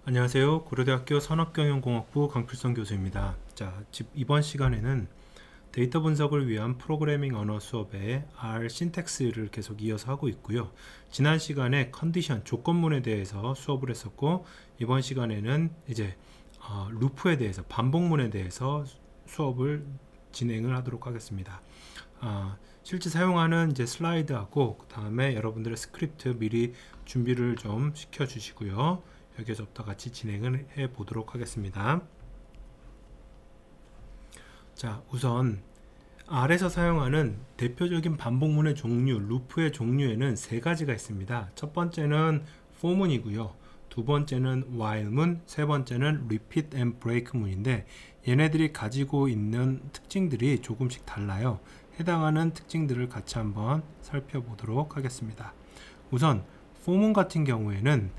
안녕하세요. 고려대학교 산업경영공학부 강필성 교수입니다. 이번 시간에는 데이터 분석을 위한 프로그래밍 언어 수업의 R 신텍스를 계속 이어서 하고 있고요. 지난 시간에 컨디션, 조건문에 대해서 수업을 했었고, 이번 시간에는 이제 루프에 대해서, 반복문에 대해서 수업을 진행을 하도록 하겠습니다. 실제 사용하는 이제 슬라이드하고 그 다음에 여러분들의 스크립트 미리 준비를 좀 시켜 주시고요. 여기서부터 같이 진행을 해 보도록 하겠습니다. 자, 우선 R에서 사용하는 대표적인 반복문의 종류, 루프의 종류에는 세 가지가 있습니다. 첫 번째는 for문이고요. 두 번째는 while문, 세 번째는 repeat and break문인데 얘네들이 가지고 있는 특징들이 조금씩 달라요. 해당하는 특징들을 같이 한번 살펴보도록 하겠습니다. 우선 for문 같은 경우에는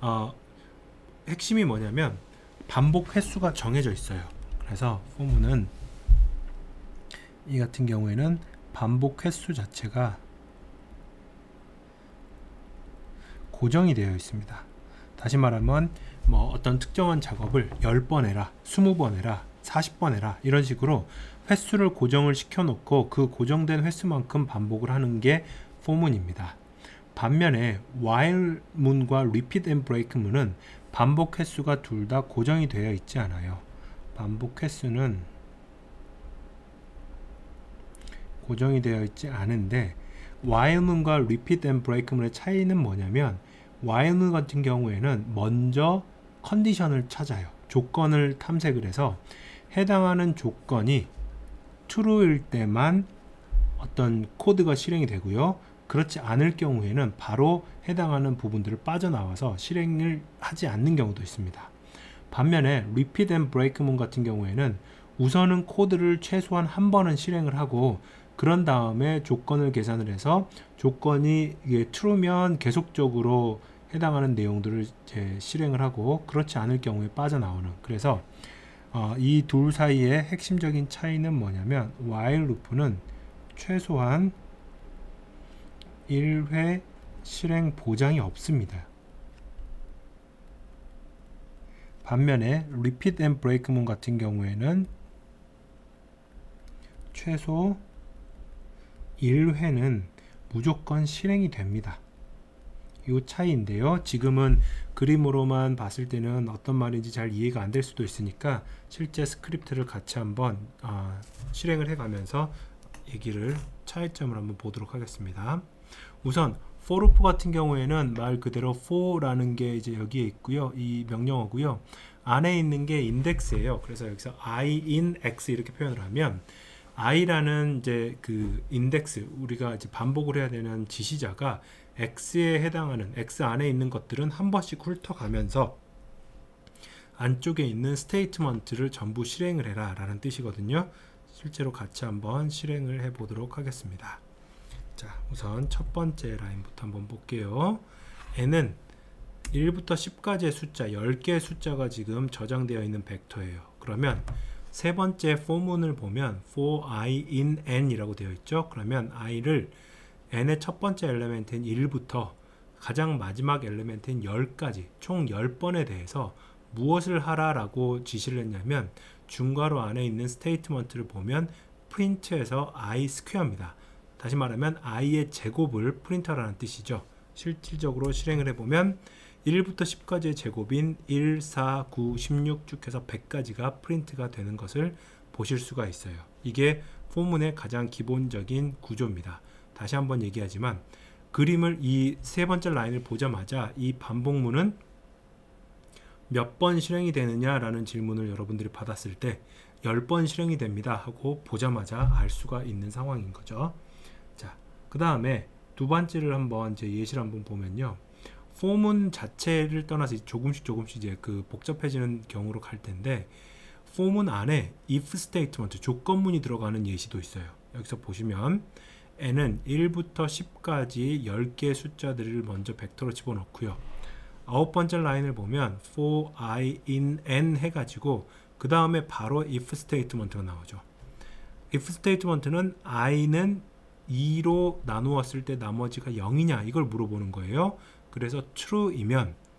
핵심이 뭐냐면 반복 횟수가 정해져 있어요. 그래서 for문은 이 같은 경우에는 반복 횟수 자체가 고정이 되어 있습니다. 다시 말하면 어떤 특정한 작업을 10번 해라, 20번 해라, 40번 해라 이런 식으로 횟수를 고정을 시켜 놓고 그 고정된 횟수만큼 반복을 하는 게 for문입니다. 반면에 while문과 repeat and break문은 반복 횟수가 둘 다 고정이 되어 있지 않아요. 반복 횟수는 고정이 되어 있지 않은데 while문과 repeat and break문의 차이는 뭐냐면 while문 같은 경우에는 먼저 컨디션을 찾아요. 조건을 탐색을 해서 해당하는 조건이 true일 때만 어떤 코드가 실행이 되고요. 그렇지 않을 경우에는 바로 해당하는 부분들을 빠져나와서 실행을 하지 않는 경우도 있습니다. 반면에 repeat and break문 같은 경우에는 우선은 코드를 최소한 한 번은 실행을 하고 그런 다음에 조건을 계산을 해서 조건이 true면 계속적으로 해당하는 내용들을 실행을 하고 그렇지 않을 경우에 빠져나오는, 그래서 이 둘 사이의 핵심적인 차이는 뭐냐면 while 루프는 최소한 1회 실행 보장이 없습니다. 반면에 repeat and break문 같은 경우에는 최소 1회는 무조건 실행이 됩니다. 이 차이인데요. 지금은 그림으로만 봤을 때는 어떤 말인지 잘 이해가 안 될 수도 있으니까 실제 스크립트를 같이 한번 실행을 해가면서 얘기를 차이점을 한번 보도록 하겠습니다. 우선 for loop 같은 경우에는 말 그대로 for라는 게 이제 여기에 있고요. 이 명령어고요. 안에 있는 게 인덱스예요. 그래서 여기서 I in X 이렇게 표현을 하면 i라는 이제 그 인덱스, 우리가 이제 반복을 해야 되는 지시자가 x에 해당하는 x 안에 있는 것들은 한 번씩 훑어가면서 안쪽에 있는 스테이트먼트를 전부 실행을 해라 라는 뜻이거든요. 실제로 같이 한번 실행을 해 보도록 하겠습니다. 자, 우선 첫 번째 라인부터 한번 볼게요. n은 1부터 10까지의 숫자, 10개의 숫자가 지금 저장되어 있는 벡터예요. 그러면 세 번째 for문을 보면 for I in n 이라고 되어 있죠. 그러면 i를 n의 첫 번째 엘리멘트인 1부터 가장 마지막 엘리멘트인 10까지 총 10번에 대해서 무엇을 하라 라고 지시를 했냐면 중괄호 안에 있는 스테이트먼트를 보면 print에서 i 스퀘어입니다. 다시 말하면 i의 제곱을 프린트하라는 뜻이죠. 실질적으로 실행을 해보면 1부터 10까지의 제곱인 1, 4, 9, 16 쭉 해서 100까지가 프린트가 되는 것을 보실 수가 있어요. 이게 for문의 가장 기본적인 구조입니다. 다시 한번 얘기하지만 그림을 이 세 번째 라인을 보자마자 이 반복문은 몇 번 실행이 되느냐 라는 질문을 여러분들이 받았을 때 10번 실행이 됩니다 하고 보자마자 알 수가 있는 상황인 거죠. 자, 그 다음에 두 번째를 한번 이제 예시를 한번 보면요. for문 자체를 떠나서 조금씩 이제 그 복잡해지는 경우로 갈 텐데 for문 안에 if 스테이트먼트, 조건문이 들어가는 예시도 있어요. 여기서 보시면 n은 1부터 10까지 10개의 숫자들을 먼저 벡터로 집어넣고요. 아홉 번째 라인을 보면 for I in n 해가지고 그 다음에 바로 if 스테이트먼트가 나오죠. if 스테이트먼트는 i는 2로 나누었을 때 나머지가 0이냐 이걸 물어보는 거예요. 그래서 true이면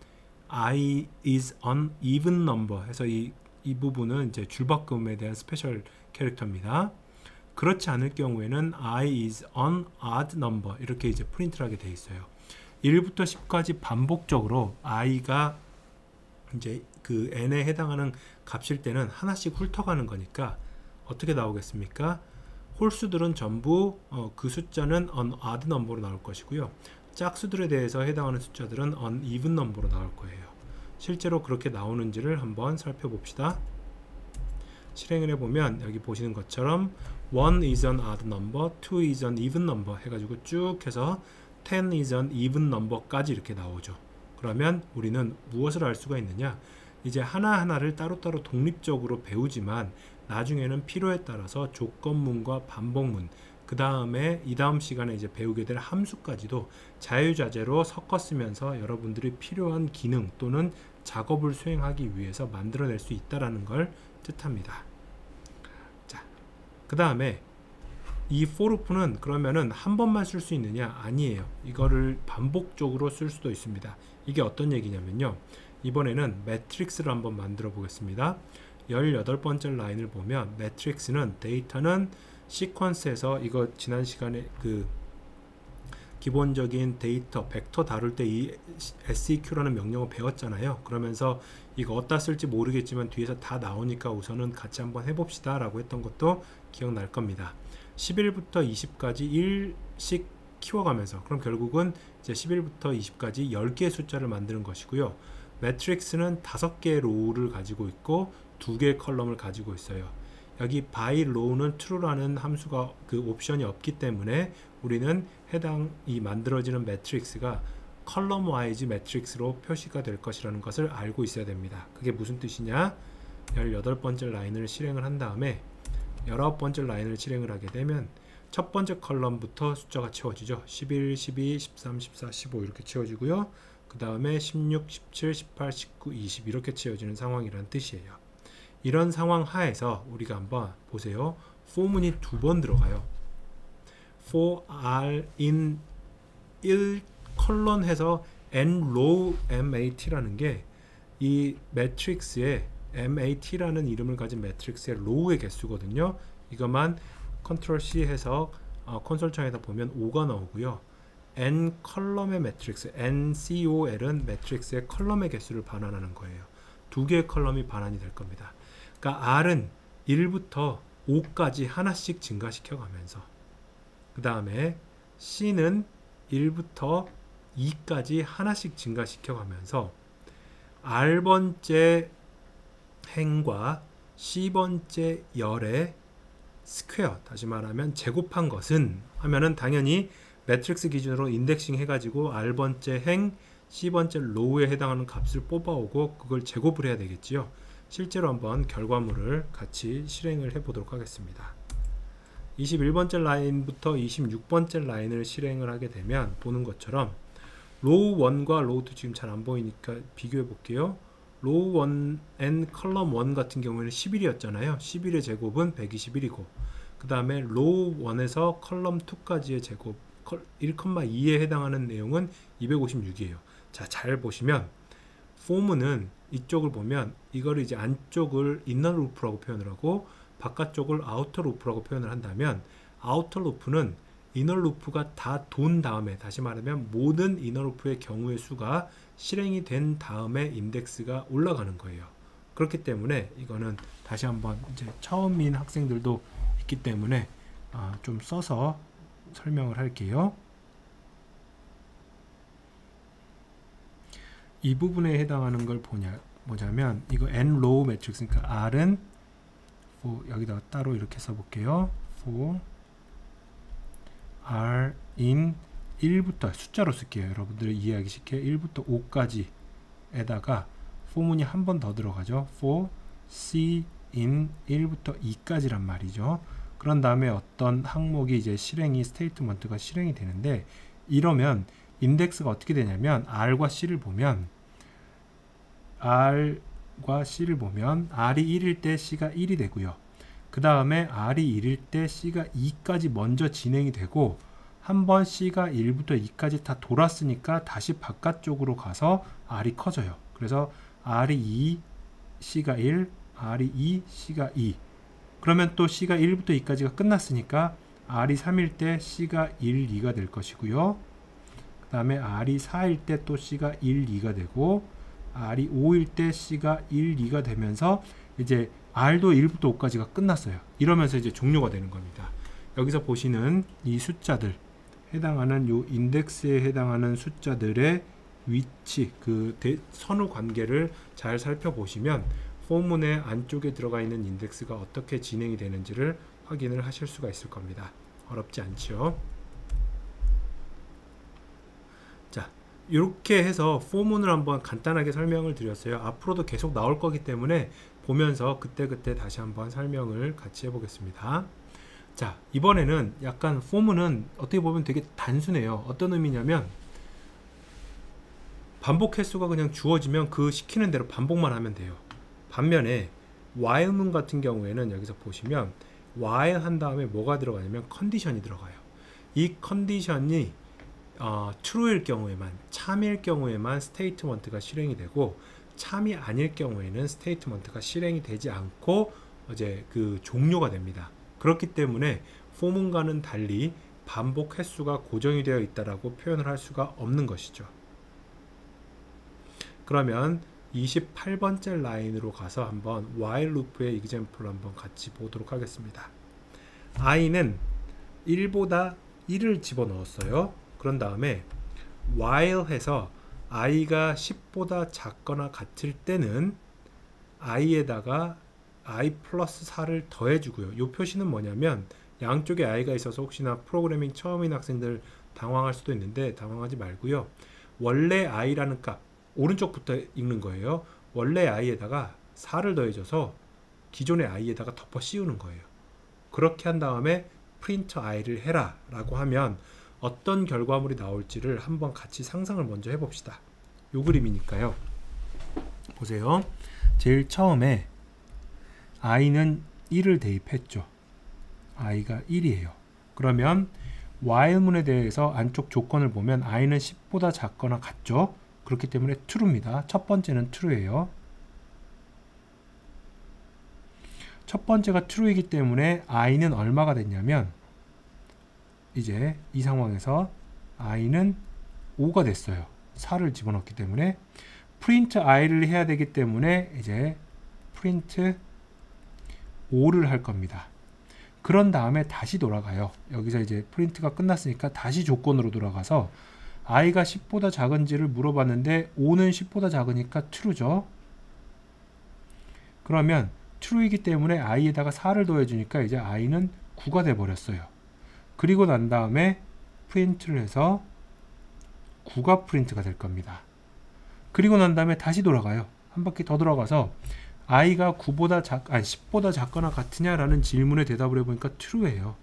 I is an even number 해서 이 부분은 이제 줄바꿈에 대한 스페셜 캐릭터입니다. 그렇지 않을 경우에는 I is an odd number 이렇게 이제 프린트를 하게 돼 있어요. 1부터 10까지 반복적으로 i가 이제 그 n에 해당하는 값일 때는 하나씩 훑어가는 거니까 어떻게 나오겠습니까? 홀수들은 전부 그 숫자는 an odd number로 나올 것이고요. 짝수들에 대해서 해당하는 숫자들은 an even number로 나올 거예요. 실제로 그렇게 나오는지를 한번 살펴봅시다. 실행을 해보면 여기 보시는 것처럼 1 is an odd number, 2 is an even number 해가지고 쭉 해서 10 is an even number까지 이렇게 나오죠. 그러면 우리는 무엇을 알 수가 있느냐? 이제 하나하나를 따로따로 독립적으로 배우지만 나중에는 필요에 따라서 조건문과 반복문, 그 다음에 이 다음 시간에 이제 배우게 될 함수까지도 자유자재로 섞어 쓰면서 여러분들이 필요한 기능 또는 작업을 수행하기 위해서 만들어낼 수 있다는 걸 뜻합니다. 자, 그 다음에 이 for loop는 그러면은 한 번만 쓸 수 있느냐? 아니에요. 이거를 반복적으로 쓸 수도 있습니다. 이게 어떤 얘기냐면요. 이번에는 매트릭스를 한번 만들어 보겠습니다. 18번째 라인을 보면 매트릭스는 데이터는 시퀀스에서 이거 지난 시간에 그 기본적인 데이터 벡터 다룰 때 이 seq라는 명령어 배웠잖아요. 그러면서 이거 어디다 쓸지 모르겠지만 뒤에서 다 나오니까 우선은 같이 한번 해봅시다 라고 했던 것도 기억날 겁니다. 11부터 20까지 1씩 키워가면서 그럼 결국은 이제 11부터 20까지 10개의 숫자를 만드는 것이고요. 매트릭스는 5개의 로우를 가지고 있고 2개의 컬럼을 가지고 있어요. 여기 by row는 true라는 함수가 그 옵션이 없기 때문에 우리는 해당 이 만들어지는 매트릭스가 컬럼 와이즈 매트릭스로 표시가 될 것이라는 것을 알고 있어야 됩니다. 그게 무슨 뜻이냐? 18번째 라인을 실행을 한 다음에 19번째 라인을 실행을 하게 되면 첫 번째 컬럼부터 숫자가 채워지죠. 11, 12, 13, 14, 15 이렇게 채워지고요. 그 다음에 16, 17, 18, 19, 20 이렇게 채워지는 상황이라는 뜻이에요. 이런 상황 하에서 우리가 한번 보세요. for문이 2번 들어가요. for r in 1컬런 해서 n row mat라는 게 이 매트릭스의 mat라는 이름을 가진 매트릭스의 row의 개수거든요. 이것만 컨트롤 C 해서 콘솔 창에다 보면 5가 나오고요. n 컬럼의 매트릭스 NCOL은 매트릭스의 컬럼의 개수를 반환하는 거예요. 2개의 컬럼이 반환이 될 겁니다. 그러니까 R은 1부터 5까지 하나씩 증가시켜 가면서 그 다음에 C는 1부터 2까지 하나씩 증가시켜 가면서 R번째 행과 C번째 열의 스퀘어, 다시 말하면 제곱한 것은 하면은 당연히 매트릭스 기준으로 인덱싱 해가지고 R번째 행, C번째 로우에 해당하는 값을 뽑아오고 그걸 제곱을 해야 되겠지요. 실제로 한번 결과물을 같이 실행을 해 보도록 하겠습니다. 21번째 라인부터 26번째 라인을 실행을 하게 되면 보는 것처럼 로우 1과 로우 2 지금 잘 안 보이니까 비교해 볼게요. 로우 1 n 컬럼 1 같은 경우에는 11이었잖아요. 11의 제곱은 121이고 그 다음에 로우 1에서 컬럼 2까지의 제곱 1,2에 해당하는 내용은 256이에요. 자, 잘 보시면 포문은 이쪽을 보면 이거를 이제 안쪽을 이너 루프라고 표현을 하고 바깥쪽을 아우터 루프라고 표현을 한다면 아우터 루프는 이너 루프가 다 돈 다음에, 다시 말하면 모든 이너 루프의 경우의 수가 실행이 된 다음에 인덱스가 올라가는 거예요. 그렇기 때문에 이거는 다시 한번 이제 처음인 학생들도 있기 때문에 좀 써서 설명을 할게요. 이 부분에 해당하는 걸 보자면 이거 n row 매트릭스, 그러니까 R은 여기다가 따로 이렇게 써볼게요. for R in 1부터 숫자로 쓸게요. 여러분들이 이해하기 쉽게 1부터 5까지에다가 포문이 한 번 더 들어가죠. for C in 1부터 2까지란 말이죠. 그런 다음에 어떤 항목이 이제 스테이트먼트가 실행이 되는데, 이러면 인덱스가 어떻게 되냐면 R과 C를 보면 R이 1일 때 C가 1이 되고요. 그 다음에 R이 1일 때 C가 2까지 먼저 진행이 되고 한번 C가 1부터 2까지 다 돌았으니까 다시 바깥쪽으로 가서 R이 커져요. 그래서 R이 2, C가 1, R이 2, C가 2. 그러면 또 C가 1부터 2까지가 끝났으니까 R이 3일 때 C가 1, 2가 될 것이고요. 그 다음에 R이 4일 때 또 C가 1, 2가 되고 R이 5일 때 C가 1, 2가 되면서 이제 R도 1부터 5까지가 끝났어요. 이러면서 이제 종료가 되는 겁니다. 여기서 보시는 이 숫자들, 해당하는 요 인덱스에 해당하는 숫자들의 위치, 그 선후 관계를 잘 살펴보시면 포문의 안쪽에 들어가 있는 인덱스가 어떻게 진행이 되는지를 확인을 하실 수가 있을 겁니다. 어렵지 않죠? 자, 이렇게 해서 포문을 한번 간단하게 설명을 드렸어요. 앞으로도 계속 나올 거기 때문에 보면서 그때그때 다시 한번 설명을 같이 해보겠습니다. 자, 이번에는 약간 포문은 어떻게 보면 되게 단순해요. 어떤 의미냐면 반복 횟수가 그냥 주어지면 그 시키는 대로 반복만 하면 돼요. 반면에 while문 같은 경우에는 여기서 보시면 while 한 다음에 뭐가 들어가냐면 컨디션이 들어가요. 이 컨디션이 true일 경우에만, 참일 경우에만 스테이트먼트가 실행이 되고, 참이 아닐 경우에는 스테이트먼트가 실행이 되지 않고 이제 그 종료가 됩니다. 그렇기 때문에 포문과는 달리 반복 횟수가 고정이 되어 있다라고 표현을 할 수가 없는 것이죠. 그러면 28번째 라인으로 가서 한번 while loop의 example을 한번 같이 보도록 하겠습니다. i는 1보다 1을 집어넣었어요. 그런 다음에 while 해서 i가 10보다 작거나 같을 때는 i에다가 i 플러스 4를 더해주고요. 이 표시는 뭐냐면 양쪽에 i가 있어서 혹시나 프로그래밍 처음인 학생들 당황할 수도 있는데 당황하지 말고요. 원래 i라는 값, 오른쪽부터 읽는 거예요. 원래 i에다가 4를 더해줘서 기존의 i에다가 덮어 씌우는 거예요. 그렇게 한 다음에 print i를 해라 라고 하면 어떤 결과물이 나올지를 한번 같이 상상을 먼저 해봅시다. 요 그림이니까요. 보세요. 제일 처음에 i는 1을 대입했죠. i가 1이에요. 그러면 while문에 대해서 안쪽 조건을 보면 i는 10보다 작거나 같죠. 그렇기 때문에 true입니다. 첫 번째는 true예요. 첫 번째가 true이기 때문에 i는 얼마가 됐냐면 이제 이 상황에서 i는 5가 됐어요. 4를 집어넣기 때문에 print i를 해야 되기 때문에 이제 print 5를 할 겁니다. 그런 다음에 다시 돌아가요. 여기서 이제 프린트가 끝났으니까 다시 조건으로 돌아가서 i가 10보다 작은지를 물어봤는데 5는 10보다 작으니까 true죠. 그러면 true이기 때문에 i에다가 4를 더해주니까 이제 i는 9가 돼버렸어요. 그리고 난 다음에 프린트를 해서 9가 프린트가 될 겁니다. 그리고 난 다음에 다시 돌아가요. 한 바퀴 더 돌아가서 i가 10보다 작거나 같으냐라는 질문에 대답을 해보니까 true예요.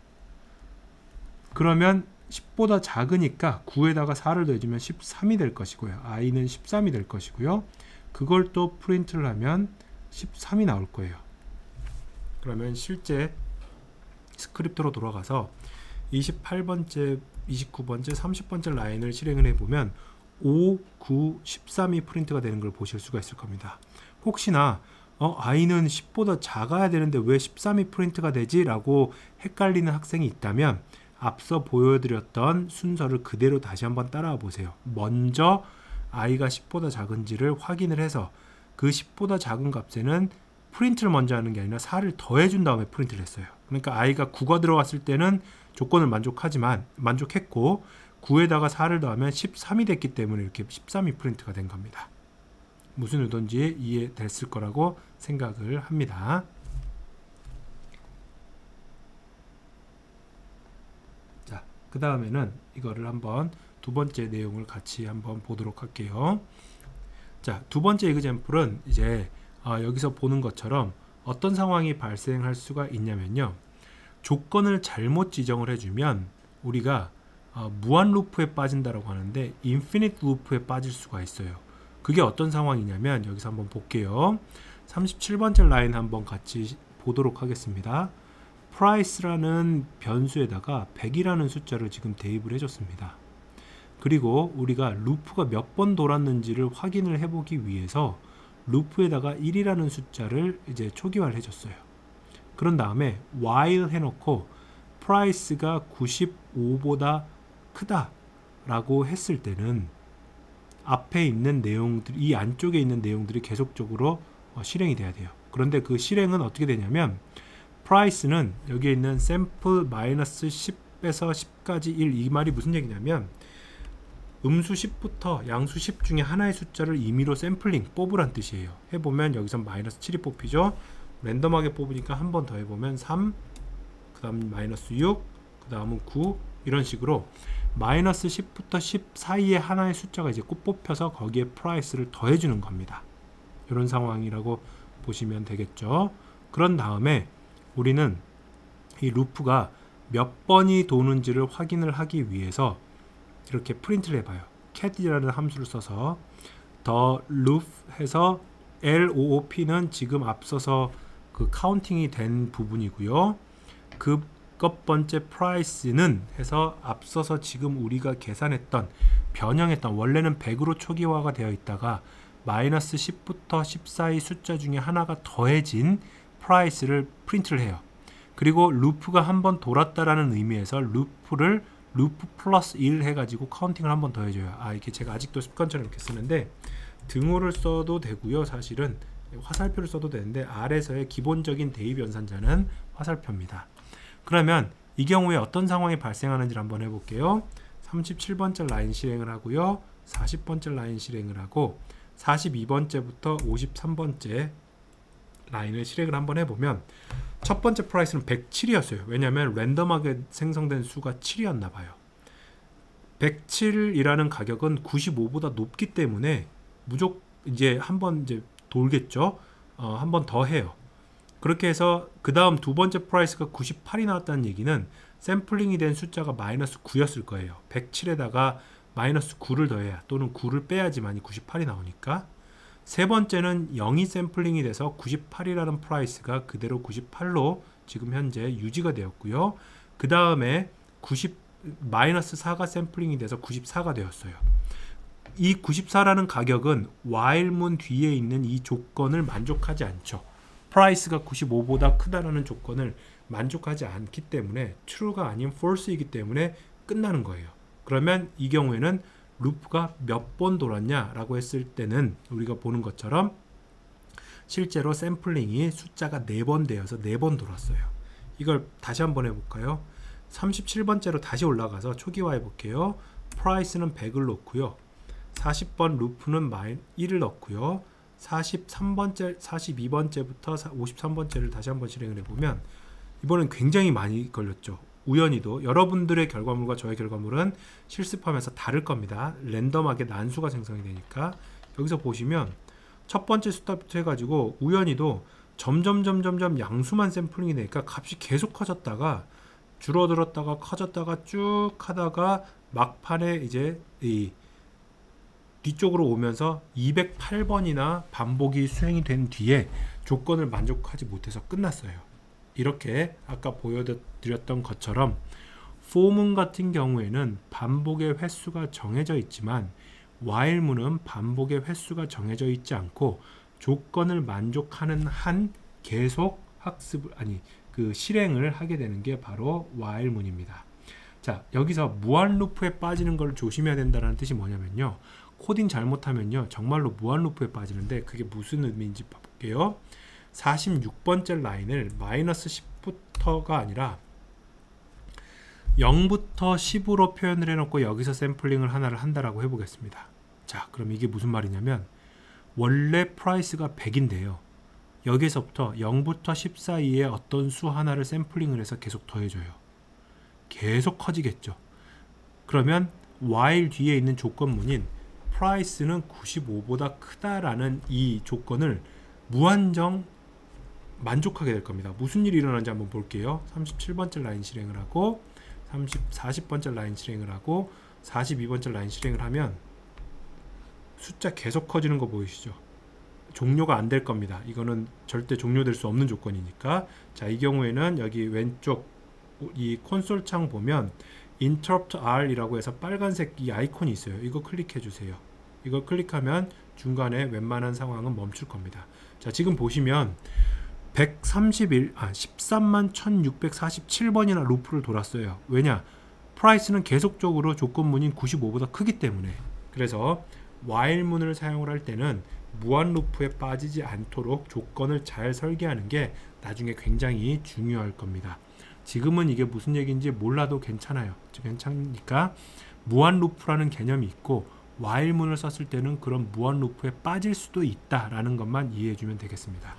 그러면 10보다 작으니까 9에다가 4를 더해주면 13이 될 것이고요. i는 13이 될 것이고요. 그걸 또 프린트를 하면 13이 나올 거예요. 그러면 실제 스크립트로 돌아가서 28번째, 29번째, 30번째 라인을 실행을 해보면 5, 9, 13이 프린트가 되는 걸 보실 수가 있을 겁니다. 혹시나 i는 10보다 작아야 되는데 왜 13이 프린트가 되지? 라고 헷갈리는 학생이 있다면 앞서 보여드렸던 순서를 그대로 다시 한번 따라와 보세요. 먼저 i가 10보다 작은지를 확인을 해서 그 10보다 작은 값에는 프린트를 먼저 하는 게 아니라 4를 더해준 다음에 프린트를 했어요. 그러니까 i가 9가 들어갔을 때는 조건을 만족했고 9에다가 4를 더하면 13이 됐기 때문에 이렇게 13이 프린트가 된 겁니다. 무슨 의도인지 이해됐을 거라고 생각을 합니다. 자, 그 다음에는 이거를 한번 두 번째 내용을 같이 한번 보도록 할게요. 자, 두 번째 example은 이제 여기서 보는 것처럼 어떤 상황이 발생할 수가 있냐면요. 조건을 잘못 지정을 해주면 우리가 무한 루프에 빠진다라고 하는데 인피니트 루프에 빠질 수가 있어요. 그게 어떤 상황이냐면 여기서 한번 볼게요. 37번째 라인 한번 같이 보도록 하겠습니다. price라는 변수에다가 100이라는 숫자를 지금 대입을 해줬습니다. 그리고 우리가 루프가 몇 번 돌았는지를 확인을 해보기 위해서 루프에다가 1이라는 숫자를 이제 초기화를 해줬어요. 그런 다음에 while 해놓고 price가 95보다 크다 라고 했을 때는 앞에 있는 내용들, 이 안쪽에 있는 내용들이 계속적으로 실행이 돼야 돼요. 그런데 그 실행은 어떻게 되냐면 price는 여기에 있는 샘플 마이너스 10에서 10까지 1, 이 말이 무슨 얘기냐면 음수 10부터 양수 10 중에 하나의 숫자를 임의로 샘플링, 뽑으란 뜻이에요. 해보면 여기서 마이너스 7이 뽑히죠. 랜덤하게 뽑으니까 한 번 더 해보면 3, 그 다음 마이너스 6, 그 다음은 9, 이런 식으로 마이너스 10부터 10 사이에 하나의 숫자가 이제 꼭 뽑혀서 거기에 프라이스를 더해주는 겁니다. 이런 상황이라고 보시면 되겠죠. 그런 다음에 우리는 이 루프가 몇 번이 도는지를 확인을 하기 위해서 이렇게 프린트를 해봐요. cat이라는 함수를 써서 the loop 해서 loop는 지금 앞서서 그 카운팅이 된 부분이고요. 그 첫 번째 price는 해서 앞서서 지금 우리가 계산했던 변형했던 원래는 100으로 초기화가 되어 있다가 마이너스 10부터 10 사이 숫자 중에 하나가 더해진 price를 프린트를 해요. 그리고 루프가 한번 돌았다라는 의미에서 루프 플러스 1 해가지고 카운팅을 한 번 더 해줘요. 이게 제가 아직도 습관처럼 이렇게 쓰는데 등호를 써도 되고요. 사실은 화살표를 써도 되는데 R에서의 기본적인 대입 연산자는 화살표입니다. 그러면 이 경우에 어떤 상황이 발생하는지를 한번 해볼게요. 37번째 라인 실행을 하고요. 40번째 라인 실행을 하고 42번째부터 53번째 라인을 실행을 한번 해보면 첫 번째 프라이스는 107이었어요. 왜냐하면 랜덤하게 생성된 수가 7이었나 봐요. 107이라는 가격은 95보다 높기 때문에 무조건 이제 한번 이제 돌겠죠. 한 번 더 해요. 그렇게 해서 그 다음 두 번째 프라이스가 98이 나왔다는 얘기는 샘플링이 된 숫자가 마이너스 9였을 거예요. 107에다가 마이너스 9를 더해야 또는 9를 빼야지만이 98이 나오니까. 세 번째는 0이 샘플링이 돼서 98이라는 프라이스가 그대로 98로 지금 현재 유지가 되었고요. 그 다음에 마이너스 4가 샘플링이 돼서 94가 되었어요. 이 94라는 가격은 while문 뒤에 있는 이 조건을 만족하지 않죠. 프라이스가 95보다 크다라는 조건을 만족하지 않기 때문에 true가 아닌 false이기 때문에 끝나는 거예요. 그러면 이 경우에는 루프가 몇 번 돌았냐 라고 했을 때는 우리가 보는 것처럼 실제로 샘플링이 숫자가 4번 되어서 4번 돌았어요. 이걸 다시 한번 해볼까요? 37번째로 다시 올라가서 초기화해 볼게요. 프라이스는 100을 놓고요. 40번 루프는 1을 넣고요. 43번째, 42번째부터 53번째를 다시 한번 실행을 해보면 이번엔 굉장히 많이 걸렸죠. 우연히도 여러분들의 결과물과 저의 결과물은 실습하면서 다를 겁니다. 랜덤하게 난수가 생성이 되니까 여기서 보시면 첫 번째 숫자부터 해가지고 우연히도 점점 양수만 샘플링이 되니까 값이 계속 커졌다가 줄어들었다가 커졌다가 쭉 하다가 막판에 이제 이 뒤쪽으로 오면서 208번이나 반복이 수행이 된 뒤에 조건을 만족하지 못해서 끝났어요. 이렇게 아까 보여드렸던 것처럼 for문 같은 경우에는 반복의 횟수가 정해져 있지만 while문은 반복의 횟수가 정해져 있지 않고 조건을 만족하는 한 계속 실행을 하게 되는 게 바로 while문입니다. 자, 여기서 무한 루프에 빠지는 걸 조심해야 된다는 뜻이 뭐냐면요. 코딩 잘못하면요 정말로 무한 루프에 빠지는데 그게 무슨 의미인지 볼게요. 46번째 라인을 마이너스 10부터가 아니라 0부터 10으로 표현을 해놓고 여기서 샘플링을 하나를 한다라고 해보겠습니다. 자, 그럼 이게 무슨 말이냐면 원래 프라이스가 100인데요. 여기서부터 0부터 10 사이에 어떤 수 하나를 샘플링을 해서 계속 더해줘요. 계속 커지겠죠. 그러면 while 뒤에 있는 조건문인 프라이스는 95보다 크다라는 이 조건을 무한정 만족하게 될 겁니다. 무슨 일이 일어나는지 한번 볼게요. 37번째 라인 실행을 하고 40번째 라인 실행을 하고 42번째 라인 실행을 하면 숫자 계속 커지는 거 보이시죠? 종료가 안 될 겁니다. 이거는 절대 종료될 수 없는 조건이니까. 자, 이 경우에는 여기 왼쪽 이 콘솔 창 보면 interrupt R이라고 해서 빨간색 이 아이콘이 있어요. 이거 클릭해 주세요. 이거 클릭하면 중간에 웬만한 상황은 멈출 겁니다. 자, 지금 보시면 13만 1647번이나 루프를 돌았어요. 왜냐? 프라이스는 계속적으로 조건문인 95보다 크기 때문에. 그래서 while문을 사용을 할 때는 무한 루프에 빠지지 않도록 조건을 잘 설계하는 게 나중에 굉장히 중요할 겁니다. 지금은 이게 무슨 얘기인지 몰라도 괜찮아요. 괜찮으니까 무한 루프라는 개념이 있고 while문을 썼을 때는 그런 무한 루프에 빠질 수도 있다라는 것만 이해해 주면 되겠습니다.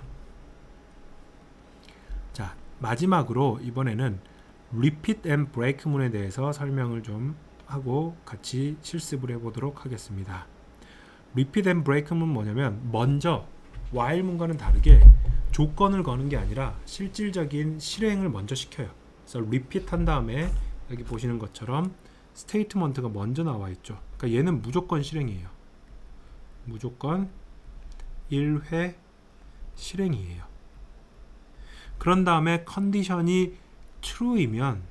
자, 마지막으로 이번에는 repeat and break 문에 대해서 설명을 좀 하고 같이 실습을 해보도록 하겠습니다. repeat and break 문은 뭐냐면 먼저 while 문과는 다르게 조건을 거는 게 아니라 실질적인 실행을 먼저 시켜요. 그래서 repeat 한 다음에 여기 보시는 것처럼 statement가 먼저 나와 있죠. 그러니까 얘는 무조건 실행이에요. 무조건 1회 실행이에요. 그런 다음에 컨디션이 true이면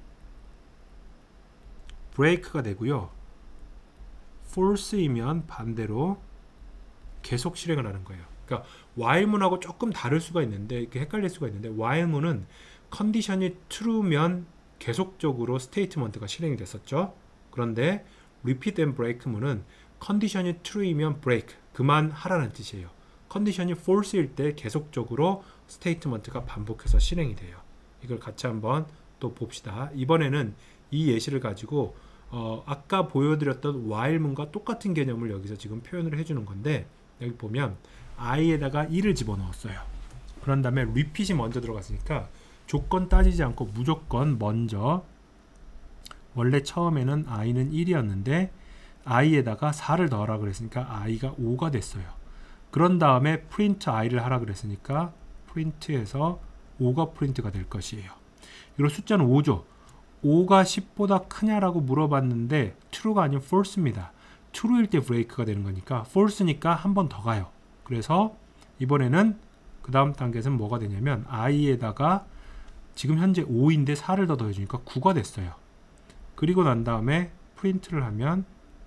break가 되고요. false이면 반대로 계속 실행을 하는 거예요. 그러니까 while문하고 조금 다를 수가 있는데 이렇게 헷갈릴 수가 있는데 while문은 컨디션이 true면 계속적으로 statement가 실행이 됐었죠. 그런데 repeat and break문은 컨디션이 true이면 break 그만하라는 뜻이에요. 컨디션이 false일 때 계속적으로 statement가 반복해서 실행이 돼요. 이걸 같이 한번 또 봅시다. 이번에는 이 예시를 가지고 아까 보여드렸던 while문과 똑같은 개념을 여기서 지금 표현을 해주는 건데 여기 보면 i에다가 1을 집어넣었어요. 그런 다음에 repeat이 먼저 들어갔으니까 조건 따지지 않고 무조건 먼저 원래 처음에는 i는 1이었는데 i에다가 4를 넣으라 그랬으니까 i가 5가 됐어요. 그런 다음에 print i를 하라 그랬으니까 print에서 5가 프린트가 될 것이에요. 이거 숫자는 5죠. 5가 10보다 크냐라고 물어봤는데 true가 아닌 false입니다. true일 때 break가 되는 거니까 false니까 한 번 더 가요. 그래서 이번에는 그 다음 단계에서는 뭐가 되냐면 i에다가 지금 현재 5인데 4를 더 더해주니까 9가 됐어요. 그리고 난 다음에 프린트를 하면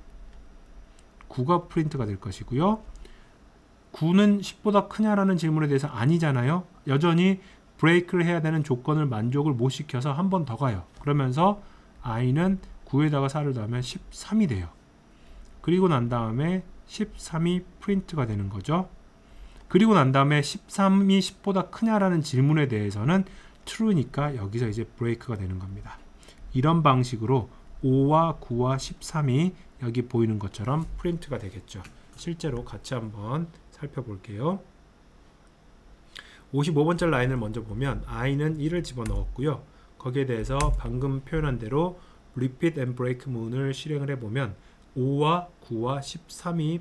9가 프린트가 될 것이고요. 9는 10보다 크냐라는 질문에 대해서 아니잖아요. 여전히 브레이크를 해야 되는 조건을 만족을 못 시켜서 한 번 더 가요. 그러면서 i는 9에다가 4를 더하면 13이 돼요. 그리고 난 다음에 13이 프린트가 되는 거죠. 그리고 난 다음에 13이 10보다 크냐라는 질문에 대해서는 true니까 여기서 이제 브레이크가 되는 겁니다. 이런 방식으로 5와 9와 13이 여기 보이는 것처럼 프린트가 되겠죠. 실제로 같이 한번 살펴볼게요. 55번째 라인을 먼저 보면 i는 1을 집어넣었고요. 거기에 대해서 방금 표현한 대로 repeat and break 문을 실행을 해보면 5와 9와 13이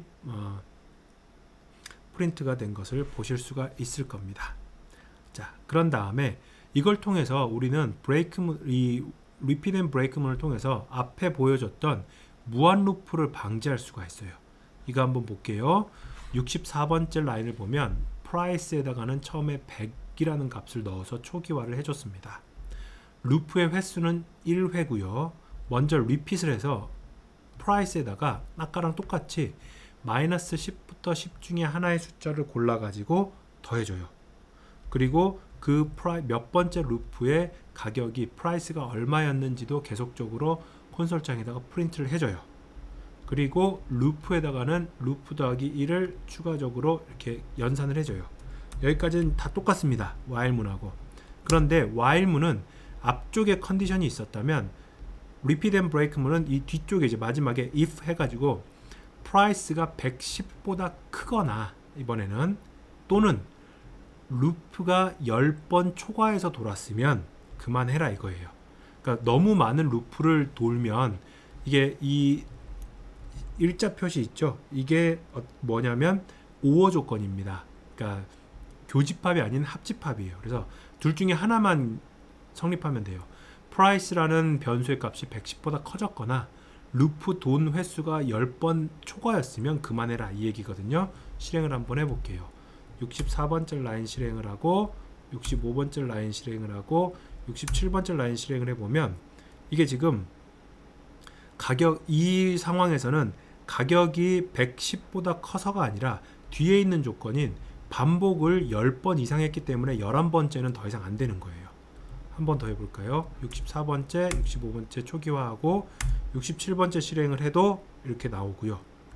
프린트가 된 것을 보실 수가 있을 겁니다. 자, 그런 다음에 이걸 통해서 우리는 이 repeat and break 문을 통해서 앞에 보여줬던 무한 루프를 방지할 수가 있어요. 이거 한번 볼게요. 64번째 라인을 보면 price에다가는 처음에 100이라는 값을 넣어서 초기화를 해줬습니다. 루프의 횟수는 1회고요. 먼저 repeat을 해서 price에다가 아까랑 똑같이 마이너스 10부터 10 중에 하나의 숫자를 골라가지고 더해줘요. 그리고 그 몇 번째 루프의 가격이 price가 얼마였는지도 계속적으로 콘솔장에다가 프린트를 해줘요. 그리고 루프에다가는 루프 더하기 1을 추가적으로 이렇게 연산을 해줘요. 여기까지는 다 똑같습니다. while문하고. 그런데 while문은 앞쪽에 컨디션이 있었다면 repeat and break 문은 이 뒤쪽에 이제 마지막에 if 해가지고 price가 110보다 크거나 이번에는 또는 루프가 10번 초과해서 돌았으면 그만해라 이거예요. 그러니까 너무 많은 루프를 돌면 이게 이 일자 표시 있죠. 이게 뭐냐면 오어 조건입니다. 그러니까 교집합이 아닌 합집합이에요. 그래서 둘 중에 하나만 성립하면 돼요. price라는 변수의 값이 110보다 커졌거나 루프 돈 횟수가 10번 초과였으면 그만해라 이 얘기거든요. 실행을 한번 해볼게요. 64번째 라인 실행을 하고 65번째 라인 실행을 하고 67번째 라인 실행을 해보면 이게 지금 이 상황에서는 가격이 110보다 커서가 아니라 뒤에 있는 조건인 반복을 10번 이상 했기 때문에 11번째는 더 이상 안 되는 거예요. 한 번 더 해볼까요? 64번째, 65번째 초기화하고 67번째 실행을 해도 이렇게 나오고요.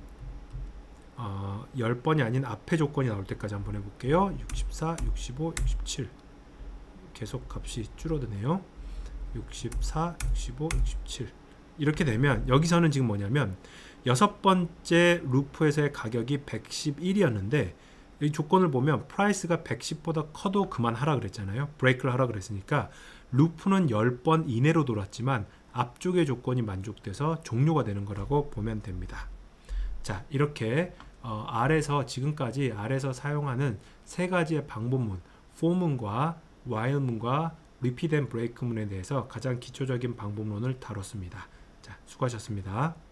10번이 아닌 앞에 조건이 나올 때까지 한번 해볼게요. 64, 65, 67 계속 값이 줄어드네요. 64, 65, 67 이렇게 되면 여기서는 지금 뭐냐면 6번째 루프에서의 가격이 111이었는데 이 조건을 보면 프라이스가 110보다 커도 그만하라 그랬잖아요. 브레이크를 하라 그랬으니까 루프는 10번 이내로 돌았지만 앞쪽의 조건이 만족돼서 종료가 되는 거라고 보면 됩니다. 자, 이렇게 지금까지 R에서 사용하는 세 가지의 방법문, for문과 while문과 repeat and break문에 대해서 가장 기초적인 방법론을 다뤘습니다. 자, 수고하셨습니다.